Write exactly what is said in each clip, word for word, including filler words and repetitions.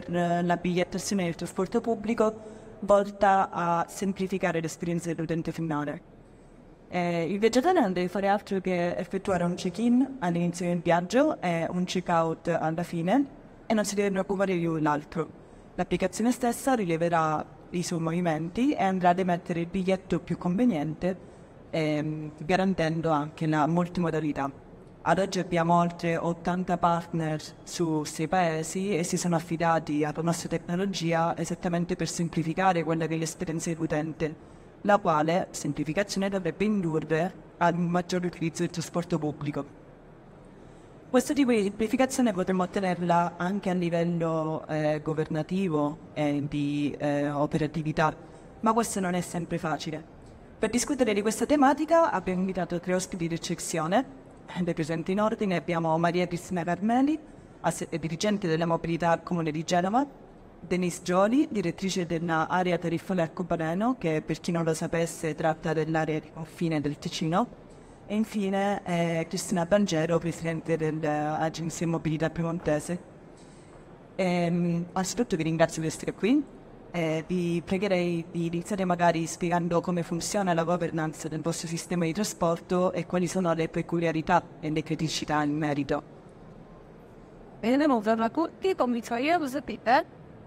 eh, la bigliettazione del trasporto pubblico volta a semplificare l'esperienza dell'utente finale. Eh, il viaggiatore non deve fare altro che effettuare un check-in all'inizio del viaggio e un check-out alla fine e non si deve preoccupare di null'altro. L'applicazione stessa rileverà i suoi movimenti e andrà ad emettere il biglietto più conveniente, ehm, garantendo anche la multimodalità. Ad oggi abbiamo oltre ottanta partner su sei paesi e si sono affidati alla nostra tecnologia esattamente per semplificare quella che è l'esperienza dell'utente, la quale semplificazione dovrebbe indurre ad un maggiore utilizzo del trasporto pubblico. Questo tipo di semplificazione potremmo ottenerla anche a livello eh, governativo e di eh, operatività, ma questo non è sempre facile. Per discutere di questa tematica abbiamo invitato tre ospiti di eccezione, dei presenti in ordine abbiamo Maria Cristina Carmeli, ass- dirigente della mobilità al Comune di Genova, Denise Gioli, direttrice dell'area tariffale arcobaleno, che per chi non lo sapesse tratta dell'area di confine del Ticino, e infine eh, Cristina Bangero, presidente dell'Agenzia Mobilità Piemontese. Ehm, anzitutto vi ringrazio di essere qui. Eh, vi pregherei di iniziare magari spiegando come funziona la governance del vostro sistema di trasporto e quali sono le peculiarità e le criticità in merito. Bene, buongiorno a tutti, comincio io, lo sapete?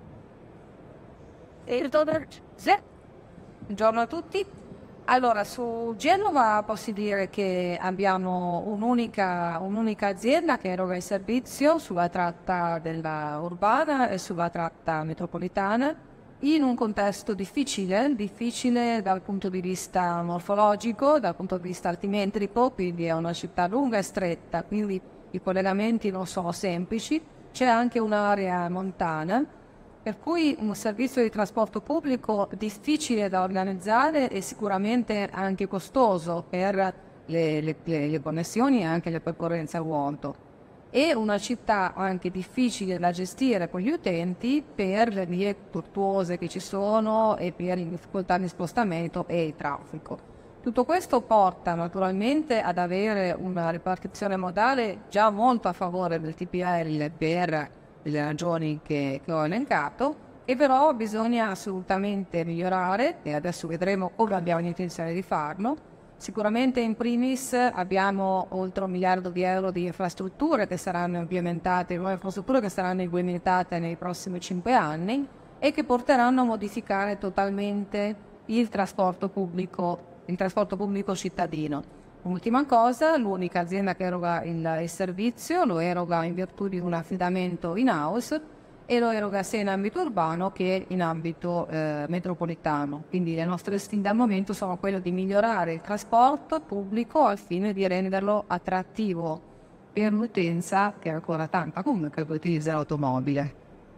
E il dono- sì. Buongiorno a tutti. Allora, su Genova posso dire che abbiamo un'unica, un'unica azienda che eroga il servizio sulla tratta della urbana e sulla tratta metropolitana in un contesto difficile, difficile dal punto di vista morfologico, dal punto di vista altimetrico, quindi è una città lunga e stretta, quindi i collegamenti non sono semplici, c'è anche un'area montana, per cui un servizio di trasporto pubblico difficile da organizzare e sicuramente anche costoso per le, le, le, le connessioni e anche le percorrenze a vuoto. E una città anche difficile da gestire con gli utenti per le vie tortuose che ci sono e per le difficoltà di spostamento e il traffico. Tutto questo porta naturalmente ad avere una ripartizione modale già molto a favore del T P L per le ragioni che, che ho elencato, e però bisogna assolutamente migliorare e adesso vedremo come abbiamo intenzione di farlo. Sicuramente in primis abbiamo oltre un miliardo di euro di infrastrutture che saranno implementate, nuove infrastrutture che saranno implementate nei prossimi cinque anni e che porteranno a modificare totalmente il trasporto pubblico, il trasporto pubblico cittadino. Ultima cosa, l'unica azienda che eroga il, il servizio lo eroga in virtù di un affidamento in-house e lo eroga sia in ambito urbano che in ambito eh, metropolitano. Quindi le nostre sfide al momento sono quelle di migliorare il trasporto pubblico al fine di renderlo attrattivo per l'utenza, che è ancora tanta comunque, che utilizza l'automobile.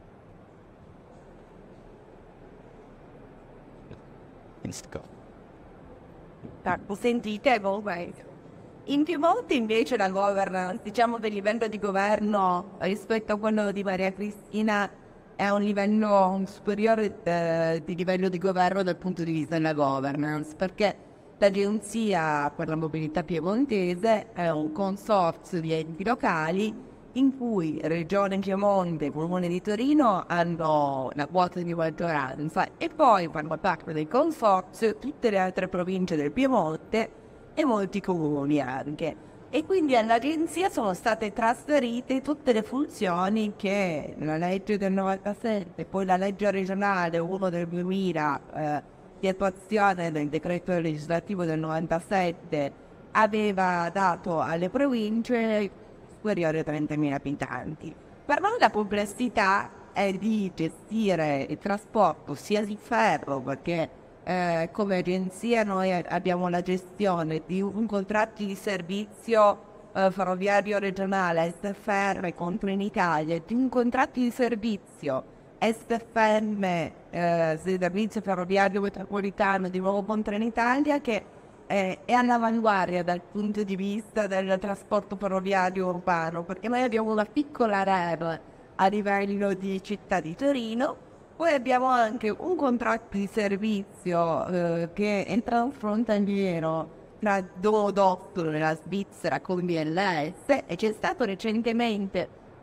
Ecco, sentite, comunque, in Piemonte invece la governance, diciamo del livello di governo rispetto a quello di Maria Cristina è un livello superiore eh, di livello di governo dal punto di vista della governance, perché l'Agenzia per la Mobilità Piemontese è un consorzio di enti locali in cui Regione Piemonte e Comune di Torino hanno la quota di maggioranza e poi fanno parte del consorzio tutte le altre province del Piemonte e molti comuni anche. E quindi all'agenzia sono state trasferite tutte le funzioni che la legge del novantasette, poi la legge regionale uno del duemila eh, di attuazione del decreto legislativo del novantasette aveva dato alle province superiore a trentamila abitanti. Per noi la complessità è di gestire il trasporto sia di ferro, perché eh, come agenzia noi abbiamo la gestione di un contratto di servizio eh, ferroviario regionale S F R con Trenitalia, di un contratto di servizio S F M, eh, servizio ferroviario metropolitano di nuovo con Trenitalia, che Eh, è all'avanguardia dal punto di vista del trasporto ferroviario urbano, perché noi abbiamo una piccola R E M a livello di città di Torino, poi abbiamo anche un contratto di servizio eh, che è transfrontaliero tra Dodotto e la Svizzera con B L S, e c'è stato recentemente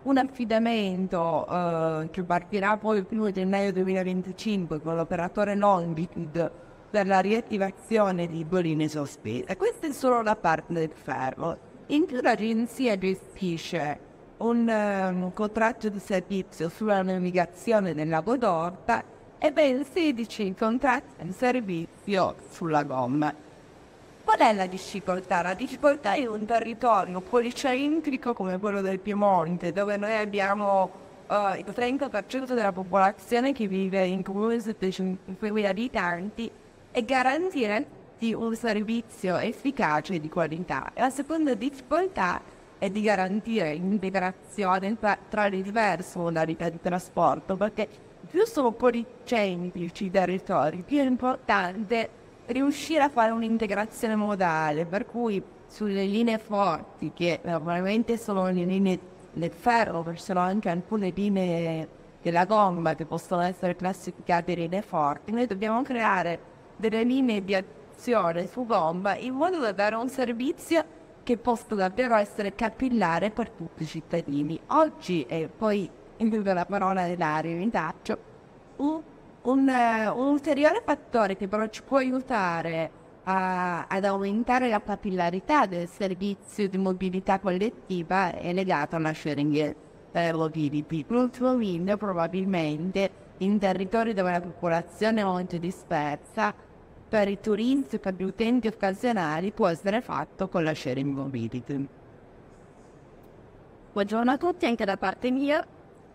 un affidamento eh, che partirà poi il primo gennaio duemilaventicinque con l'operatore Longitude per la riattivazione di bolline sospese. Questa è solo la parte del ferro. In più l'agenzia gestisce un, um, un contratto di servizio sulla navigazione del lago d'Orta e ben sedici contratti di servizio sulla gomma. Qual è la difficoltà? La difficoltà è un territorio policentrico come quello del Piemonte, dove noi abbiamo uh, il trenta per cento della popolazione che vive in comuni di cinquemila abitanti, e garantire di un servizio efficace e di qualità. La seconda difficoltà è di garantire l'integrazione tra, tra le diverse modalità di trasporto, perché più sono policentrici i territori, più è importante riuscire a fare un'integrazione modale, per cui sulle linee forti, che normalmente sono le linee del ferro, perché sono anche alcune linee della gomma che possono essere classificate linee forti, noi dobbiamo creare delle linee di azione su gomma in modo da dare un servizio che possa davvero essere capillare per tutti i cittadini. Oggi, e poi in la parola dell'aria vi taccio, un Un, uh, un ulteriore fattore che però ci può aiutare a, ad aumentare la capillarità del servizio di mobilità collettiva è legato alla sharing eh, mobility. L'ultimo probabilmente in territori dove la popolazione è molto dispersa, per i turisti e per gli utenti occasionali può essere fatto con la sharing mobility. Buongiorno a tutti, anche da parte mia.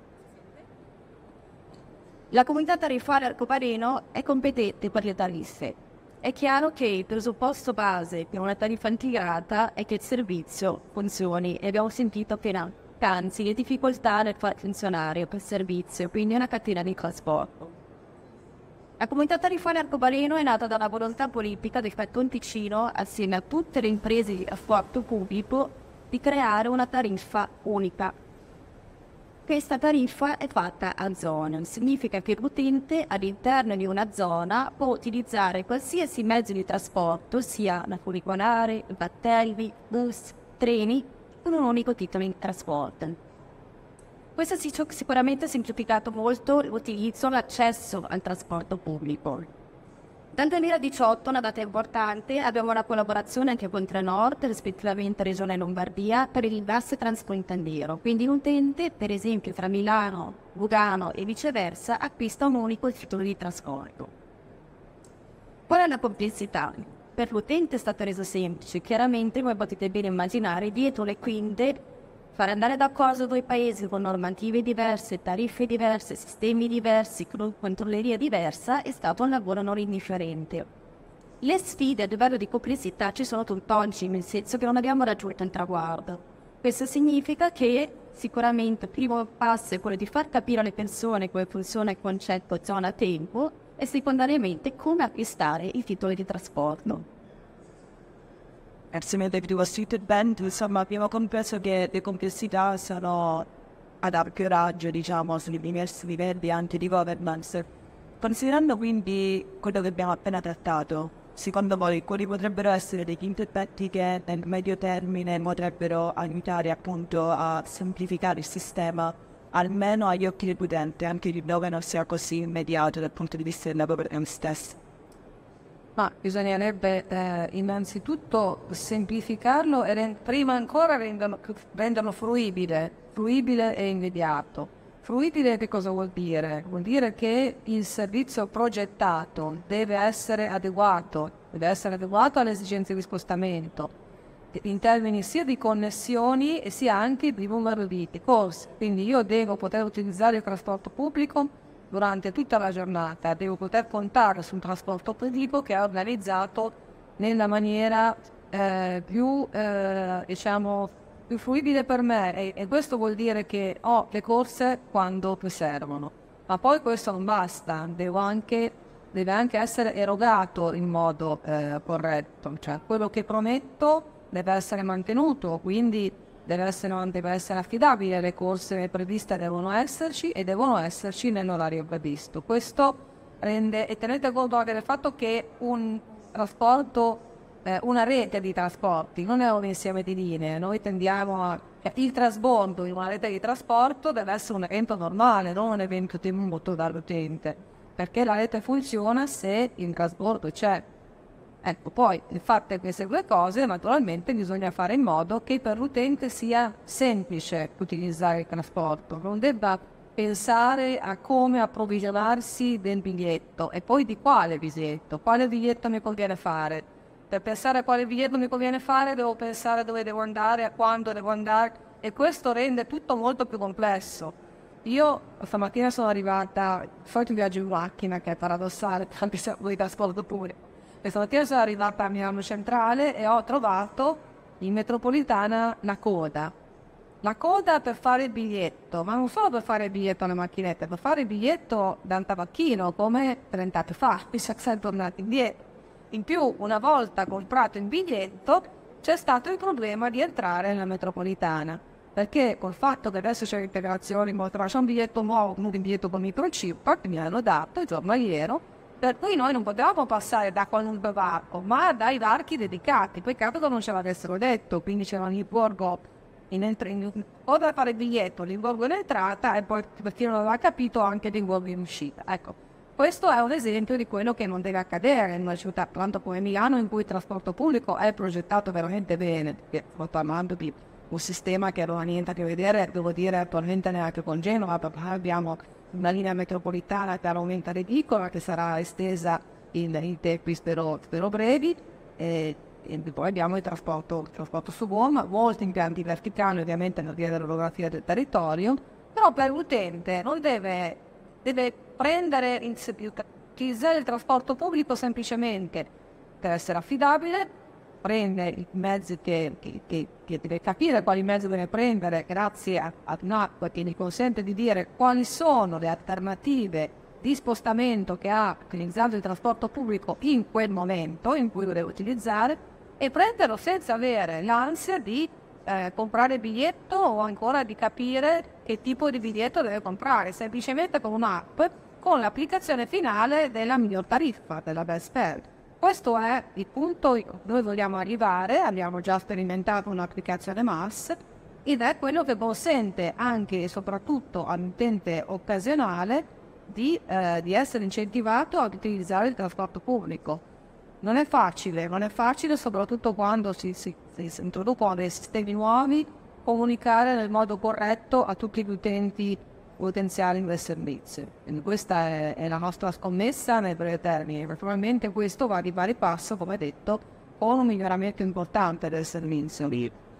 La comunità tariffaria Arcobareno è competente per le tariffe. È chiaro che il presupposto base per una tariffa integrata è che il servizio funzioni, e abbiamo sentito appena anzi le difficoltà nel far funzionare quel servizio, quindi una catena di trasporto. La comunità tariffaria Arcobareno è nata da una volontà politica del Canton Ticino, assieme a tutte le imprese di trasporto pubblico, di creare una tariffa unica. Questa tariffa è fatta a zone, significa che l'utente all'interno di una zona può utilizzare qualsiasi mezzo di trasporto, sia la funicolare, battelli, bus, treni, con un unico titolo di trasporto. Questo ha sicuramente semplificato molto l'utilizzo e l'accesso al trasporto pubblico. Dal duemiladiciotto, una data importante, abbiamo una collaborazione anche con Trenord, rispettivamente Regione Lombardia, per il gas transfrontaliero. Quindi l'utente, per esempio, tra Milano, Lugano e viceversa, acquista un unico titolo di trasporto. Qual è la complessità? Per l'utente è stato reso semplice. Chiaramente, come potete ben immaginare, dietro le quinte, fare andare d'accordo due paesi con normative diverse, tariffe diverse, sistemi diversi, controlleria diversa è stato un lavoro non indifferente. Le sfide a livello di complessità ci sono tutt'oggi, nel senso che non abbiamo raggiunto il traguardo. Questo significa che sicuramente il primo passo è quello di far capire alle persone come funziona il concetto zona-tempo e secondariamente come acquistare i titoli di trasporto. Grazie mille per il band, insomma abbiamo compreso che le complessità sono ad ampio raggio, diciamo, sui diversi livelli anche di governance. Considerando quindi quello che abbiamo appena trattato, secondo voi quali potrebbero essere degli interventi che nel medio termine potrebbero aiutare appunto a semplificare il sistema, almeno agli occhi dell'utente, anche di dove non sia così immediato dal punto di vista del lavoro stesso? Ma bisognerebbe eh, innanzitutto semplificarlo e rend- prima ancora renderlo, renderlo fruibile, fruibile e immediato. Fruibile che cosa vuol dire? Vuol dire che il servizio progettato deve essere adeguato, deve essere adeguato alle esigenze di spostamento, in termini sia di connessioni e sia anche di numero di corsi. Quindi io devo poter utilizzare il trasporto pubblico durante tutta la giornata, devo poter contare sul trasporto pubblico che è organizzato nella maniera eh, più, eh, diciamo, più fruibile per me, e, e questo vuol dire che ho le corse quando mi servono. Ma poi questo non basta, devo anche, deve anche essere erogato in modo eh, corretto, cioè quello che prometto deve essere mantenuto, quindi deve essere, deve essere affidabile, le corse previste devono esserci e devono esserci nell'orario previsto. Questo rende, e tenete conto anche del fatto che un trasporto eh, una rete di trasporti, non è un insieme di linee. Noi tendiamo a... Il trasbordo in una rete di trasporto deve essere un evento normale, non un evento temuto dall'utente, perché la rete funziona se il trasbordo c'è. Ecco, poi, fatte queste due cose, naturalmente bisogna fare in modo che per l'utente sia semplice utilizzare il trasporto, non debba pensare a come approvvigionarsi del biglietto e poi di quale biglietto, quale biglietto mi conviene fare. Per pensare a quale biglietto mi conviene fare devo pensare dove devo andare, a quando devo andare, e questo rende tutto molto più complesso. Io stamattina sono arrivata, solito viaggio in macchina, che è paradossale, anche se di trasporto pure. E stamattina sono arrivata a Milano Centrale e ho trovato in metropolitana la coda. La coda per fare il biglietto, ma non solo per fare il biglietto alle macchinette, per fare il biglietto da un tabacchino come trenta anni fa, mi sa che siamo tornati indietro. In più, una volta comprato il biglietto, c'è stato il problema di entrare nella metropolitana, perché col fatto che adesso c'è l'integrazione, in modo c'è un biglietto nuovo, un biglietto con microchip, che mi hanno dato, il giornaliero, per cui noi non potevamo passare da qualunque varco, ma dai varchi dedicati. Peccato che non ce l'avessero detto, quindi c'era il borgo in entr- in, o da fare il biglietto, l'ingorgo in entrata, e poi, per chi non aveva capito, anche l'ingorgo in uscita. Ecco. Questo è un esempio di quello che non deve accadere in una città tanto come Milano, in cui il trasporto pubblico è progettato veramente bene, perché sto parlando di un sistema che non ha niente a che vedere, devo dire, attualmente neanche con Genova, perché abbiamo una linea metropolitana che aumenta ridicola, che sarà estesa in, in tempi spero, spero brevi, e, e poi abbiamo il trasporto, il trasporto su gomma, molti impianti verticali ovviamente nella via dell'orografia del territorio, però per l'utente non deve... deve prendere, utilizzare il trasporto pubblico semplicemente per essere affidabile, prende i mezzi che, che, che, che deve capire quali mezzi deve prendere grazie a, ad un'app che gli consente di dire quali sono le alternative di spostamento che ha utilizzando il trasporto pubblico in quel momento in cui lo deve utilizzare, e prenderlo senza avere l'ansia di Eh, comprare il biglietto o ancora di capire che tipo di biglietto deve comprare, semplicemente con un'app con l'applicazione finale della miglior tariffa, della best fare. Questo è il punto in cui noi vogliamo arrivare. Abbiamo già sperimentato un'applicazione M A S ed è quello che consente anche e soprattutto all'utente occasionale di, eh, di essere incentivato ad utilizzare il trasporto pubblico. Non è facile, non è facile soprattutto quando si, si, si introducono dei sistemi nuovi, comunicare nel modo corretto a tutti gli utenti potenziali del servizio. Quindi questa è, è la nostra scommessa nel breve termine. Naturalmente questo va di pari passo, come detto, con un miglioramento importante del servizio.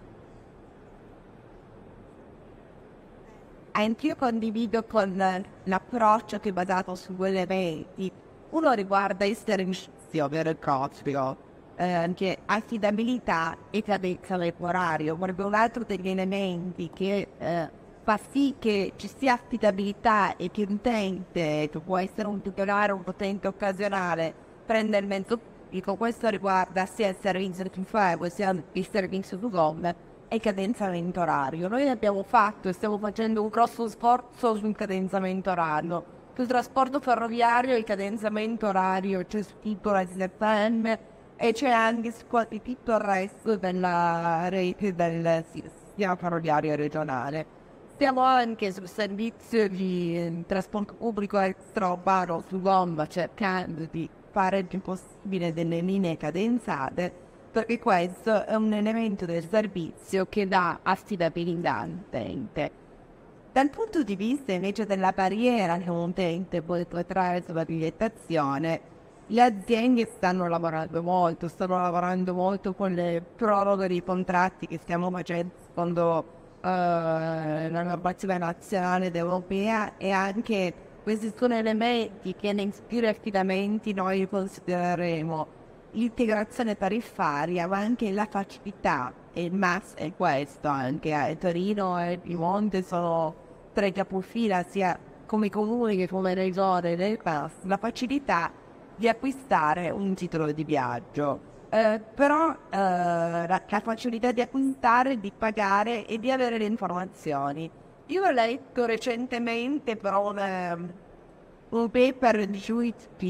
Anch'io condivido con l'approccio che è basato su due elementi. Uno riguarda il servizio vero e proprio, eh, anche affidabilità e cadenza del orario. Proprio un altro degli elementi che eh, fa sì che ci sia affidabilità e che l'utente, che può essere un titolare o un utente occasionale, prenda il mezzo pubblico. Questo riguarda sia il servizio di fare sia il servizio di gomma e cadenzamento orario. Noi abbiamo fatto e stiamo facendo un grosso sforzo sul cadenzamento orario. Sul trasporto ferroviario il cadenzamento orario c'è scritto la S F M e c'è anche su quasi tutto il resto della rete del sistema ferroviario regionale. Siamo anche sul servizio di eh, trasporto pubblico extraurbano su gomma, cercando di fare il più possibile delle linee cadenzate, perché questo è un elemento del servizio che dà affidabilità all'utente. Dal punto di vista invece della barriera che un utente può trarre sulla bigliettazione, le aziende stanno lavorando molto, stanno lavorando molto con le proroghe dei contratti che stiamo facendo secondo uh, la normativa nazionale ed europea, e anche questi sono elementi che nei più affidamenti noi considereremo l'integrazione tariffaria, ma anche la facilità, e il mass è questo, anche a Torino e Piemonte sono tra i capofila sia come comuni che come regione del mass, la facilità di acquistare un titolo di viaggio. Eh, però eh, la, la facilità di acquistare, di pagare e di avere le informazioni. Io ho letto recentemente però un, um, un paper di U I T P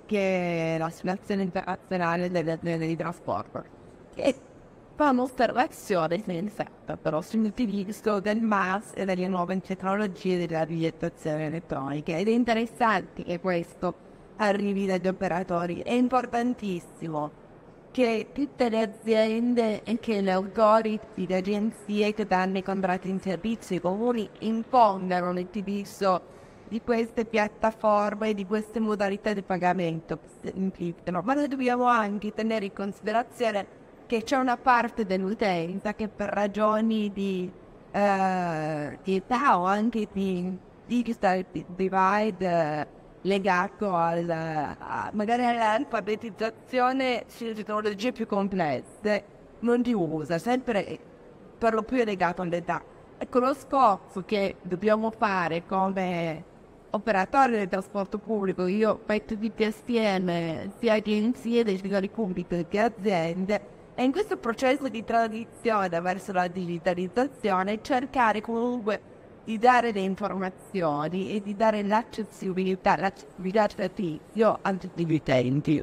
anche l'Associazione Internazionale delle Aziende di Trasporto, che fa un'osservazione senza però sull'utilizzo del M A S e delle nuove tecnologie della bigliettazione elettronica. Ed è interessante che questo arrivi dagli operatori. È importantissimo che tutte le aziende e che le authority, le agenzie che danno i contratti in servizio ai comuni impongano l'utilizzo di queste piattaforme e di queste modalità di pagamento. Ma noi dobbiamo anche tenere in considerazione che c'è una parte dell'utenza che per ragioni di, eh, di età o anche di digital divide eh, legato al, a, magari all'alfabetizzazione sulle tecnologie più complesse, non li usa, sempre per lo più legato all'età. Ecco, lo sforzo che dobbiamo fare come operatori del trasporto pubblico, io metto tutti assieme sia agenzie dei settori pubblici che aziende, e in questo processo di transizione verso la digitalizzazione cercare comunque di dare le informazioni e di dare l'accessibilità, l'accessibilità al servizio a tutti gli utenti.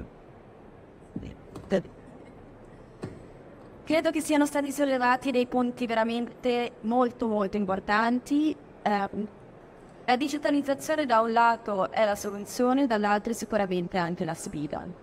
Credo che siano stati sollevati dei punti veramente molto molto importanti. Eh, la digitalizzazione da un lato è la soluzione, dall'altro sicuramente anche la sfida.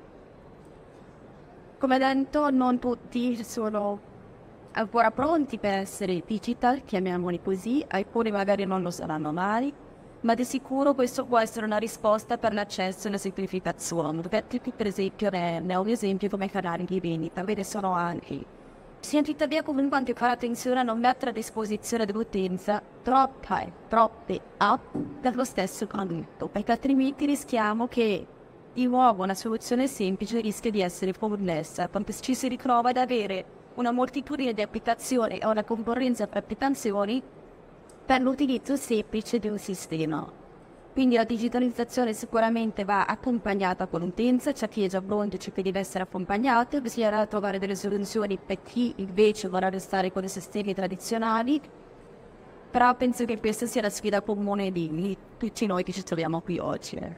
Come detto, non tutti sono ancora pronti per essere digital, chiamiamoli così, alcuni magari non lo saranno mai, ma di sicuro questo può essere una risposta per l'accesso e la semplificazione. Per esempio, ne, ne ho un esempio come canali di vendita, ve ne sono anche. Bisogna tuttavia comunque anche fare attenzione a non mettere a disposizione dell'utenza troppe, troppe app dello stesso prodotto, perché altrimenti rischiamo che di nuovo una soluzione semplice rischia di essere connessa, quando ci si ritrova ad avere una moltitudine di applicazioni e una concorrenza per applicazioni per l'utilizzo semplice di un sistema. Quindi la digitalizzazione sicuramente va accompagnata con l'utenza, c'è chi è già pronto, c'è chi deve essere accompagnato, bisognerà trovare delle soluzioni per chi invece vorrà restare con i sistemi tradizionali, però penso che questa sia la sfida comune di tutti noi che ci troviamo qui oggi.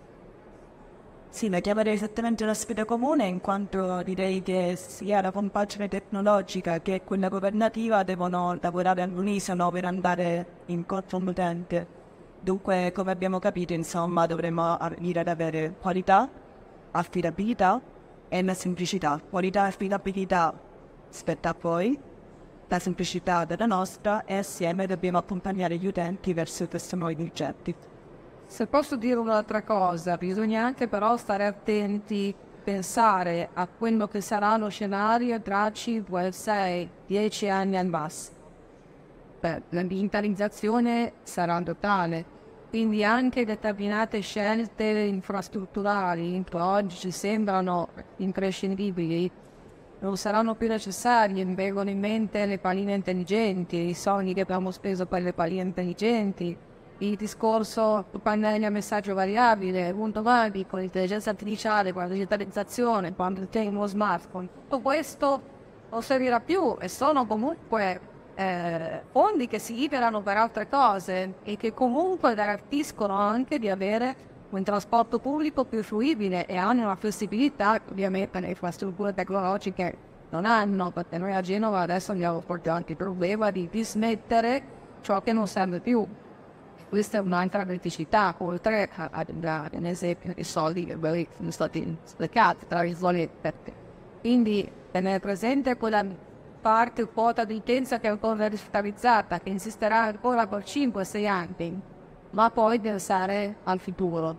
Sì, la chiamerei esattamente la sfida comune, in quanto direi che sia la compagine tecnologica che quella governativa devono lavorare all'unisono per andare incontro all'utente. Dunque, come abbiamo capito, insomma, dovremmo arrivare ad avere qualità, affidabilità e la semplicità. Qualità e affidabilità spetta a voi, la semplicità della nostra, e assieme dobbiamo accompagnare gli utenti verso questi nuovi progetti. Se posso dire un'altra cosa, bisogna anche però stare attenti, pensare a quello che sarà lo scenario tra cinque, sei, dieci anni al massimo. Beh, la digitalizzazione sarà totale, quindi anche determinate scelte infrastrutturali che oggi ci sembrano imprescindibili non saranno più necessarie. Mi vengono in mente le palline intelligenti, i soldi che abbiamo speso per le palline intelligenti, il discorso pannelli a messaggio variabile, un domani con l'intelligenza artificiale, con la digitalizzazione, quando tieni uno smartphone, tutto questo non servirà più e sono comunque eh, fondi che si liberano per altre cose e che comunque garantiscono anche di avere un trasporto pubblico più fruibile e hanno una flessibilità che ovviamente le infrastrutture tecnologiche non hanno, perché noi a Genova adesso abbiamo portato il problema di dismettere ciò che non serve più. Questa è un'altra criticità, oltre ad esempio i soldi che sono stati sprecati tra virgolette. Quindi tenere presente quella parte, quota di utenza che è ancora digitalizzata, che insisterà ancora per cinque sei anni, ma poi pensare al futuro.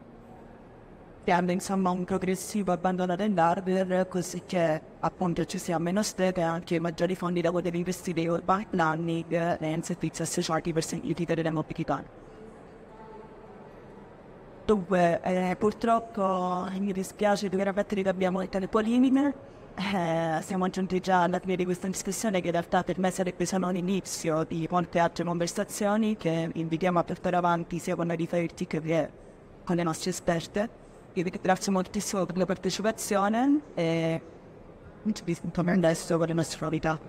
Piano, insomma, un progressivo abbandono dell'hardware, così che appunto ci sia meno spreco e anche maggiori fondi da poter investire in urban planning e in servizi associati per semplificare la mobilità. Dunque, eh, purtroppo mi dispiace dover ammettere che abbiamo le polemiche. Eh, siamo giunti già alla fine di questa discussione, che in realtà per me sarebbe solo l'inizio di molte altre conversazioni che invitiamo a portare avanti sia con la riferti che con le nostre esperte. Io vi ringrazio moltissimo per la partecipazione e ci vediamo adesso con le nostre novità.